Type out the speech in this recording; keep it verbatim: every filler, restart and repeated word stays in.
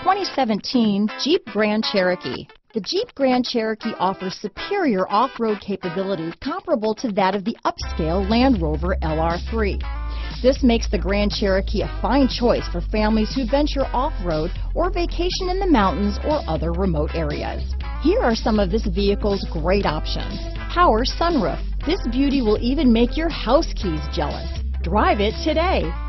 twenty seventeen Jeep Grand Cherokee. The Jeep Grand Cherokee offers superior off-road capability comparable to that of the upscale Land Rover L R three. This makes the Grand Cherokee a fine choice for families who venture off-road or vacation in the mountains or other remote areas. Here are some of this vehicle's great options. Power sunroof. This beauty will even make your house keys jealous. Drive it today.